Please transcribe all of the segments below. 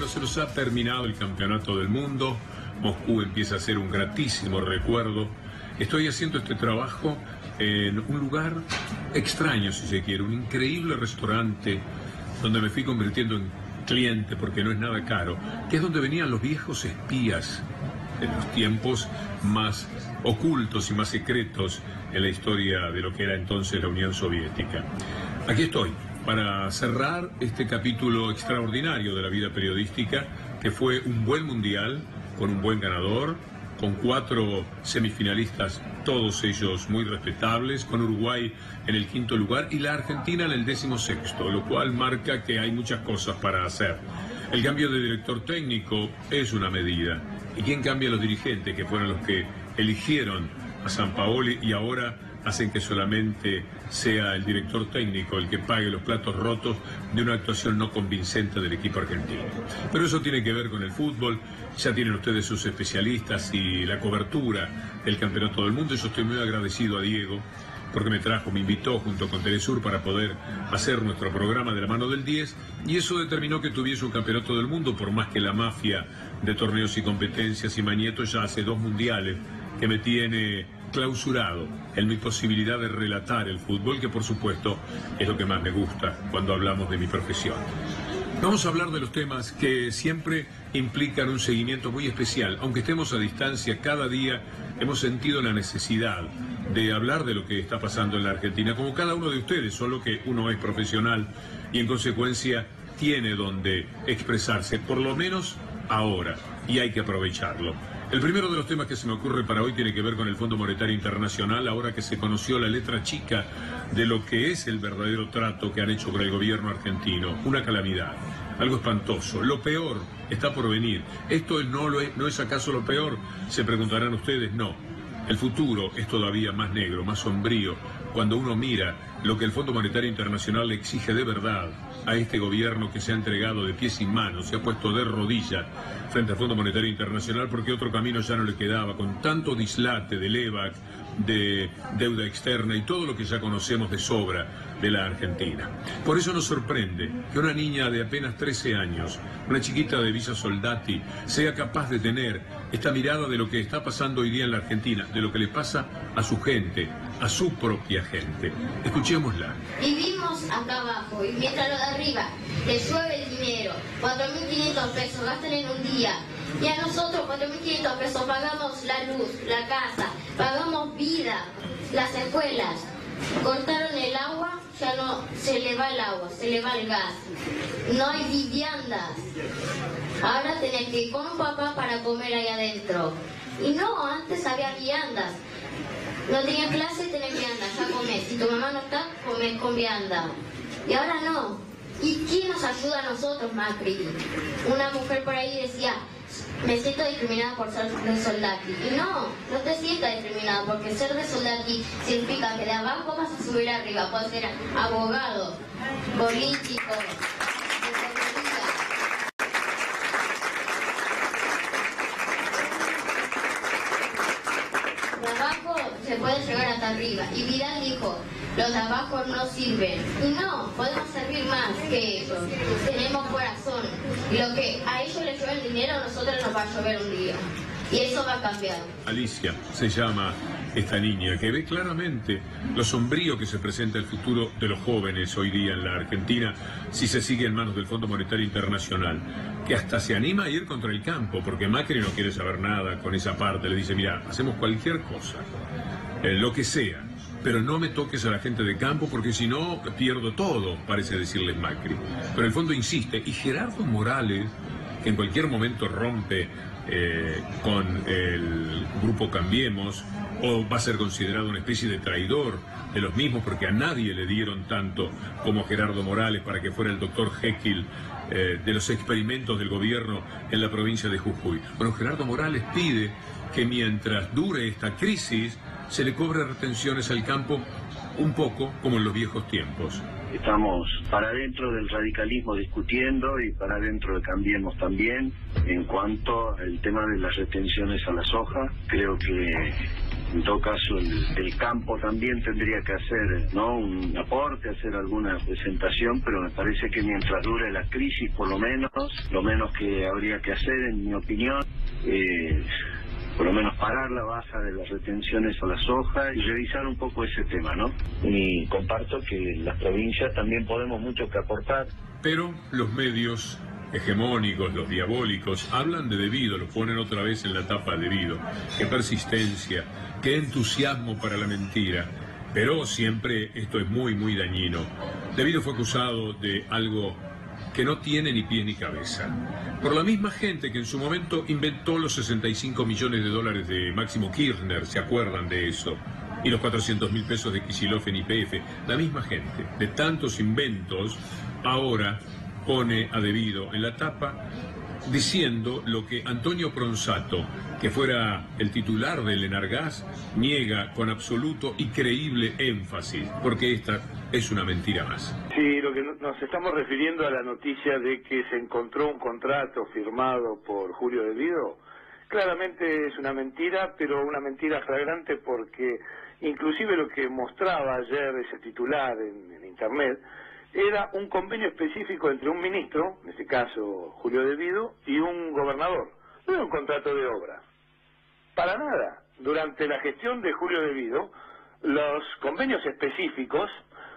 Bueno, se nos ha terminado el campeonato del mundo. Moscú empieza a ser un gratísimo recuerdo. Estoy haciendo este trabajo en un lugar extraño, si se quiere, un increíble restaurante donde me fui convirtiendo en cliente porque no es nada caro, que es donde venían los viejos espías en los tiempos más ocultos y más secretos en la historia de lo que era entonces la Unión Soviética. Aquí estoy para cerrar este capítulo extraordinario de la vida periodística, que fue un buen mundial, con un buen ganador, con 4 semifinalistas, todos ellos muy respetables, con Uruguay en el 5º lugar y la Argentina en el 16º, lo cual marca que hay muchas cosas para hacer. El cambio de director técnico es una medida. ¿Y quién cambia? Los dirigentes, que fueron los que eligieron a Sampaoli y ahora hacen que solamente sea el director técnico el que pague los platos rotos de una actuación no convincente del equipo argentino. Pero eso tiene que ver con el fútbol, ya tienen ustedes sus especialistas y la cobertura del Campeonato del Mundo. Yo estoy muy agradecido a Diego porque me invitó junto con Telesur para poder hacer nuestro programa de la mano del 10, y eso determinó que tuviese un Campeonato del Mundo, por más que la mafia de torneos y competencias y Mañeto ya hace 2 mundiales que me tiene clausurado en mi posibilidad de relatar el fútbol, que por supuesto es lo que más me gusta cuando hablamos de mi profesión. Vamos a hablar de los temas que siempre implican un seguimiento muy especial. Aunque estemos a distancia, cada día hemos sentido la necesidad de hablar de lo que está pasando en la Argentina, como cada uno de ustedes, solo que uno es profesional y en consecuencia tiene donde expresarse, por lo menos ahora, y hay que aprovecharlo. El primero de los temas que se me ocurre para hoy tiene que ver con el Fondo Monetario Internacional, ahora que se conoció la letra chica de lo que es el verdadero trato que han hecho con el gobierno argentino. Una calamidad, algo espantoso. Lo peor está por venir. ¿Esto no es acaso lo peor? Se preguntarán ustedes. No. El futuro es todavía más negro, más sombrío, cuando uno mira lo que el Fondo Monetario Internacional le exige de verdad a este gobierno que se ha entregado de pies y manos, se ha puesto de rodillas frente al Fondo Monetario Internacional, porque otro camino ya no le quedaba, con tanto dislate del EVAC, de deuda externa y todo lo que ya conocemos de sobra de la Argentina. Por eso nos sorprende que una niña de apenas 13 años, una chiquita de Villa Soldati, sea capaz de tener esta mirada de lo que está pasando hoy día en la Argentina, de lo que le pasa a su gente, a su propia gente. Escuchémosla. Vivimos acá abajo y mientras los de arriba les llueve el dinero, 4.500 pesos gastan en un día, y a nosotros 4.500 pesos pagamos la luz, la casa, pagamos vida, las escuelas. Cortaron el agua, ya no se le va el agua, se le va el gas. No hay viviendas. Ahora tenés que ir con un papá para comer ahí adentro. Y no, antes había viandas. No tenías clase, tenés vianda, ya comés. Si tu mamá no está, comés con vianda. Y ahora no. ¿Y quién nos ayuda a nosotros, Macri? Una mujer por ahí decía, me siento discriminada por ser de Soldati. Y no te sientas discriminada, porque ser de Soldati significa que de abajo vas a subir arriba. Puedes ser abogado, político, de abajo se puede llegar hasta arriba. Y Vidal dijo, los de abajo no sirven. Y no, podemos servir más que ellos. Tenemos corazón. Y lo que a ellos les llueve el dinero, a nosotros nos va a llover un día. Y eso va a cambiar. Alicia se llama esta niña, que ve claramente lo sombrío que se presenta el futuro de los jóvenes hoy día en la Argentina si se sigue en manos del Fondo Monetario Internacional, que hasta se anima a ir contra el campo, porque Macri no quiere saber nada con esa parte. Le dice, mira, hacemos cualquier cosa, lo que sea, pero no me toques a la gente de campo porque si no pierdo todo, parece decirles Macri. Pero el fondo insiste, y Gerardo Morales, que en cualquier momento rompe con el grupo Cambiemos, o va a ser considerado una especie de traidor de los mismos, porque a nadie le dieron tanto como a Gerardo Morales para que fuera el doctor Jekyll de los experimentos del gobierno en la provincia de Jujuy. Bueno, Gerardo Morales pide que mientras dure esta crisis se le cobre retenciones al campo, un poco como en los viejos tiempos. Estamos para dentro del radicalismo discutiendo y para dentro de Cambiemos también en cuanto al tema de las retenciones a la soja. Creo que En todo caso, el campo también tendría que hacer, ¿no?, un aporte, hacer alguna presentación, pero me parece que mientras dure la crisis, por lo menos que habría que hacer, en mi opinión, por lo menos parar la baja de las retenciones a la soja y revisar un poco ese tema, ¿no? Y comparto que las provincias también podemos mucho que aportar. Pero los medios hegemónicos, los diabólicos, hablan de Devido, lo ponen otra vez en la tapa Devido. Qué persistencia, qué entusiasmo para la mentira. Pero siempre esto es muy, muy dañino. Devido fue acusado de algo que no tiene ni pie ni cabeza. Por la misma gente que en su momento inventó los 65 millones de dólares de Máximo Kirchner, ¿se acuerdan de eso? Y los 400.000 pesos de Kicillof en YPF. La misma gente, de tantos inventos, ahora pone a Devido en la tapa diciendo lo que Antonio Pronsato, que fuera el titular del Enargás, niega con absoluto y creíble énfasis, porque esta es una mentira más. Sí, lo que nos estamos refiriendo a la noticia de que se encontró un contrato firmado por Julio Devido, claramente es una mentira, pero una mentira flagrante porque inclusive lo que mostraba ayer ese titular en internet era un convenio específico entre un ministro, en este caso Julio Devido, y un gobernador. No era un contrato de obra. Para nada. Durante la gestión de Julio Devido, los convenios específicos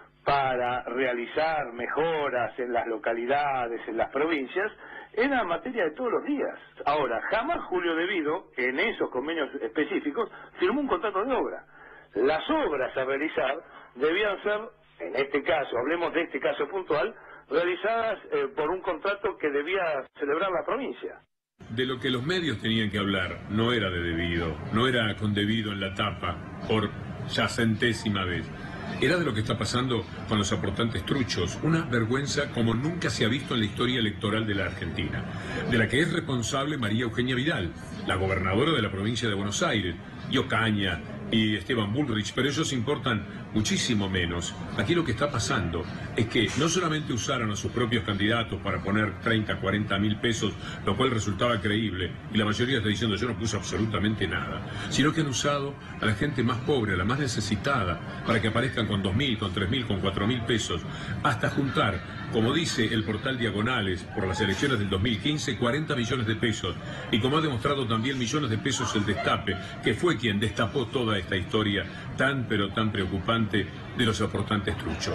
para realizar mejoras en las localidades, en las provincias, era materia de todos los días. Ahora, jamás Julio Devido, en esos convenios específicos, firmó un contrato de obra. Las obras a realizar debían ser, en este caso, hablemos de este caso puntual, realizadas por un contrato que debía celebrar la provincia. De lo que los medios tenían que hablar no era de Devido, no era con Devido en la tapa por ya centésima vez. Era de lo que está pasando con los aportantes truchos, una vergüenza como nunca se ha visto en la historia electoral de la Argentina, de la que es responsable María Eugenia Vidal, la gobernadora de la provincia de Buenos Aires, y Ocaña y Esteban Bullrich, pero ellos importan muchísimo menos. Aquí lo que está pasando es que no solamente usaron a sus propios candidatos para poner 30, 40 mil pesos, lo cual resultaba creíble, y la mayoría está diciendo yo no puse absolutamente nada, sino que han usado a la gente más pobre, a la más necesitada, para que aparezcan con 2.000, con 3.000, con 4.000 pesos, hasta juntar, como dice el portal Diagonales, por las elecciones del 2015, 40 millones de pesos, y como ha demostrado también millones de pesos el Destape, que fue quien destapó toda esta historia tan pero tan preocupante de los aportantes truchos.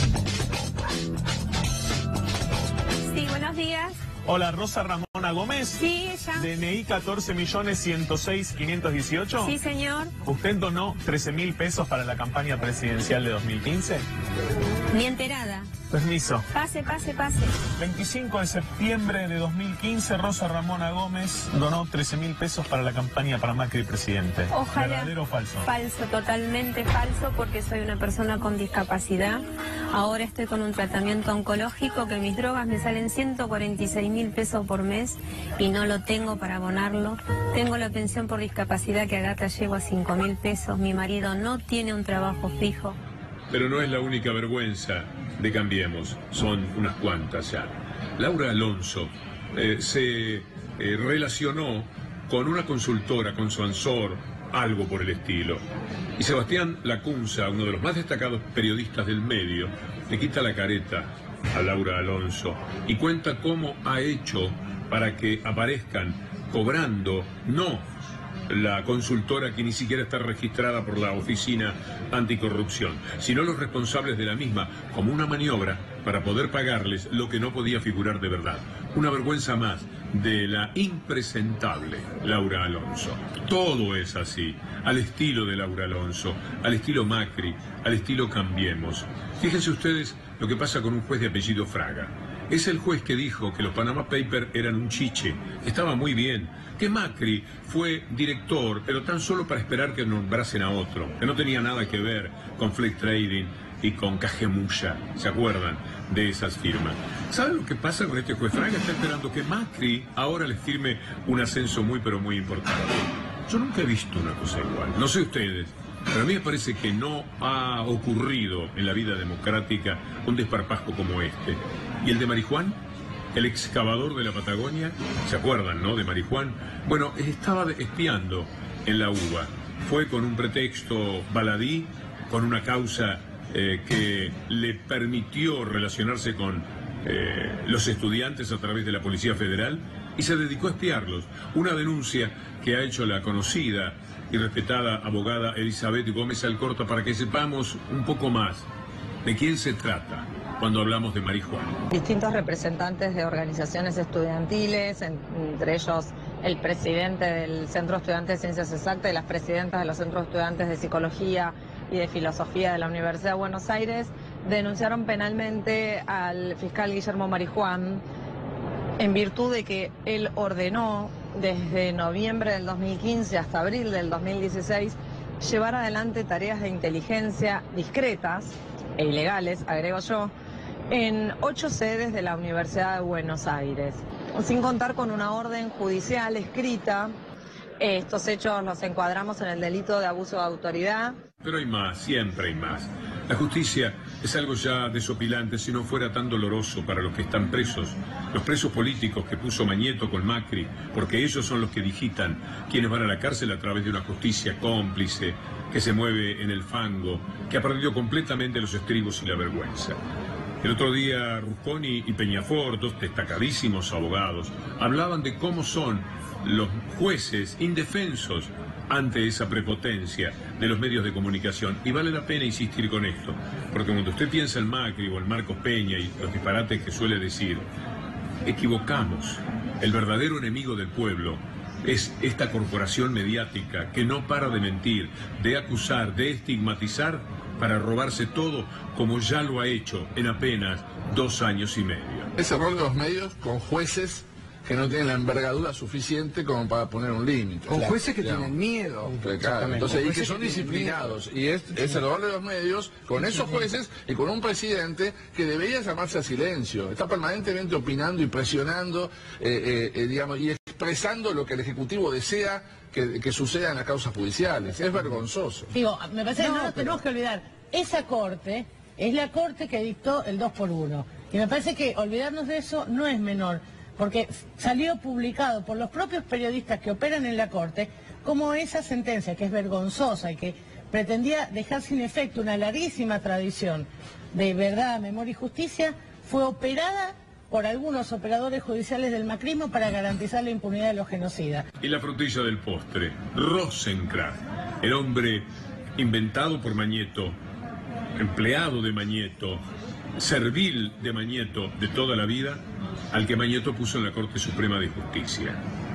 Sí, buenos días. Hola, Rosa Ramona Gómez. Sí, ella. DNI 14.106.518. Sí, señor. ¿Usted donó 13.000 pesos para la campaña presidencial de 2015? Ni enterada. Permiso. Pase, pase, pase. 25 de septiembre de 2015, Rosa Ramona Gómez donó 13.000 pesos para la campaña para Macri presidente. Ojalá. ¿Verdadero o falso? Falso, totalmente falso, porque soy una persona con discapacidad. Ahora estoy con un tratamiento oncológico que mis drogas me salen 146.000 pesos por mes y no lo tengo para abonarlo. Tengo la pensión por discapacidad que a gata llevo a 5.000 pesos. Mi marido no tiene un trabajo fijo. Pero no es la única vergüenza de Cambiemos, son unas cuantas ya. Laura Alonso se relacionó con una consultora, con Suansor, algo por el estilo. Y Sebastián Lacunza, uno de los más destacados periodistas del medio, le quita la careta a Laura Alonso y cuenta cómo ha hecho para que aparezcan cobrando, no la consultora que ni siquiera está registrada por la Oficina Anticorrupción, sino los responsables de la misma, como una maniobra para poder pagarles lo que no podía figurar de verdad. Una vergüenza más de la impresentable Laura Alonso. Todo es así, al estilo de Laura Alonso, al estilo Macri, al estilo Cambiemos. Fíjense ustedes lo que pasa con un juez de apellido Fraga. Es el juez que dijo que los Panama Papers eran un chiche. Estaba muy bien. Que Macri fue director, pero tan solo para esperar que nombrasen a otro, que no tenía nada que ver con Flex Trading y con Cajemulla. ¿Se acuerdan de esas firmas? ¿Saben lo que pasa con este juez Fraga? Está esperando que Macri ahora les firme un ascenso muy pero muy importante. Yo nunca he visto una cosa igual. No sé ustedes, pero a mí me parece que no ha ocurrido en la vida democrática un desparpajo como este. ¿Y el de Marijuán? El excavador de la Patagonia, ¿se acuerdan, no? De Marijuán. Bueno, estaba espiando en la UBA fue con un pretexto baladí, con una causa que le permitió relacionarse con los estudiantes a través de la Policía Federal y se dedicó a espiarlos. Una denuncia que ha hecho la conocida y respetada abogada Elizabeth Gómez Alcorta, para que sepamos un poco más de quién se trata cuando hablamos de marihuana. Distintos representantes de organizaciones estudiantiles, entre ellos el presidente del Centro Estudiante de Ciencias Exactas y las presidentas de los Centros Estudiantes de Psicología y de Filosofía de la Universidad de Buenos Aires, denunciaron penalmente al fiscal Guillermo Marijuán en virtud de que él ordenó desde noviembre del 2015 hasta abril del 2016 llevar adelante tareas de inteligencia discretas e ilegales, agrego yo, en 8 sedes de la Universidad de Buenos Aires, sin contar con una orden judicial escrita. Estos hechos los encuadramos en el delito de abuso de autoridad. Pero hay más, siempre hay más. La justicia es algo ya desopilante si no fuera tan doloroso para los que están presos, los presos políticos que puso Mañeto con Macri, porque ellos son los que digitan quienes van a la cárcel a través de una justicia cómplice, que se mueve en el fango, que ha perdido completamente los estribos y la vergüenza. El otro día Rusconi y Peñafort, dos destacadísimos abogados, hablaban de cómo son los jueces indefensos ante esa prepotencia de los medios de comunicación. Y vale la pena insistir con esto, porque cuando usted piensa en Macri o en Marcos Peña y los disparates que suele decir, equivocamos. El verdadero enemigo del pueblo es esta corporación mediática que no para de mentir, de acusar, de estigmatizar para robarse todo, como ya lo ha hecho en apenas 2 años y medio. Ese rol de los medios con jueces que no tienen la envergadura suficiente como para poner un límite. Con jueces que tienen miedo. Claro, entonces, y que son disciplinados. Y es el rol de los medios con esos jueces y con un presidente que debería llamarse a silencio. Está permanentemente opinando y presionando, digamos, y expresando lo que el Ejecutivo desea que suceda en las causas judiciales. Es vergonzoso. Digo, me parece que no nos tenemos que olvidar. Esa corte es la corte que dictó el 2x1. Y me parece que olvidarnos de eso no es menor. Porque salió publicado por los propios periodistas que operan en la Corte como esa sentencia, que es vergonzosa y que pretendía dejar sin efecto una larguísima tradición de verdad, memoria y justicia, fue operada por algunos operadores judiciales del macrismo para garantizar la impunidad de los genocidas. Y la frutilla del postre, Rosenkrantz, el hombre inventado por Mañeto, empleado de Mañeto, servil de Mañeto de toda la vida, al que Mañeto puso en la Corte Suprema de Justicia.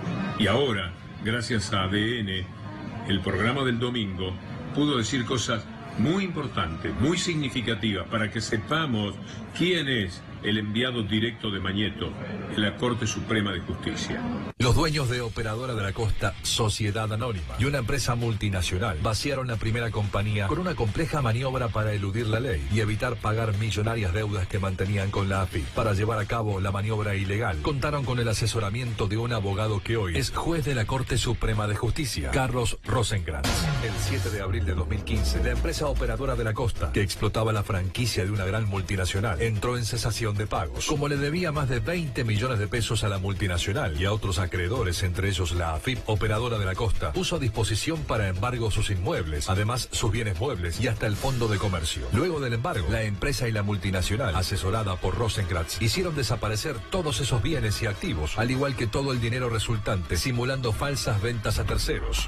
Y ahora, gracias a ADN, el programa del domingo pudo decir cosas muy importantes, muy significativas, para que sepamos quién es el enviado directo de Mañeto en la Corte Suprema de Justicia. Los dueños de Operadora de la Costa, Sociedad Anónima, y una empresa multinacional vaciaron la primera compañía con una compleja maniobra para eludir la ley y evitar pagar millonarias deudas que mantenían con la AFIP. Para llevar a cabo la maniobra ilegal, contaron con el asesoramiento de un abogado que hoy es juez de la Corte Suprema de Justicia, Carlos Rosenkrantz. El 7 de abril de 2015, la empresa Operadora de la Costa, que explotaba la franquicia de una gran multinacional, entró en cesación de pagos. Como le debía más de 20 millones de pesos a la multinacional y a otros acreedores, entre ellos la AFIP, Operadora de la Costa puso a disposición para embargo sus inmuebles, además sus bienes muebles y hasta el fondo de comercio. Luego del embargo, la empresa y la multinacional, asesorada por Rosenkrantz, hicieron desaparecer todos esos bienes y activos, al igual que todo el dinero resultante, simulando falsas ventas a terceros.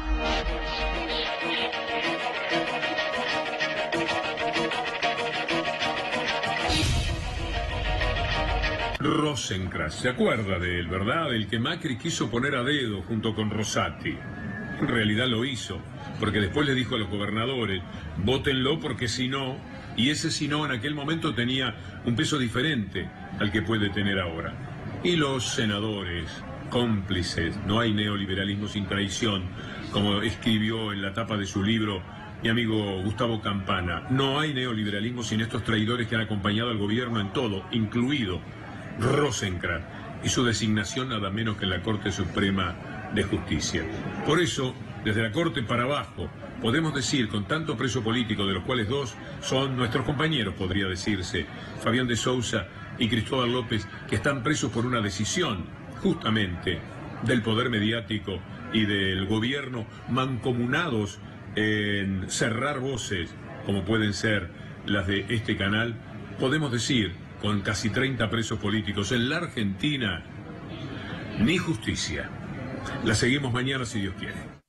Rosenkrantz, se acuerda de él, ¿verdad? El que Macri quiso poner a dedo junto con Rosati. En realidad lo hizo, porque después le dijo a los gobernadores, vótenlo porque si no, y ese si no en aquel momento tenía un peso diferente al que puede tener ahora. Y los senadores, cómplices, no hay neoliberalismo sin traición, como escribió en la tapa de su libro mi amigo Gustavo Campana. No hay neoliberalismo sin estos traidores que han acompañado al gobierno en todo, incluido Rosenkrantz y su designación nada menos que en la Corte Suprema de Justicia. Por eso, desde la Corte para abajo, podemos decir con tanto preso político, de los cuales 2 son nuestros compañeros, podría decirse, Fabián de Sousa y Cristóbal López, que están presos por una decisión, justamente, del poder mediático y del gobierno mancomunados en cerrar voces, como pueden ser las de este canal, podemos decir, con casi 30 presos políticos en la Argentina, ni justicia. La seguimos mañana si Dios quiere.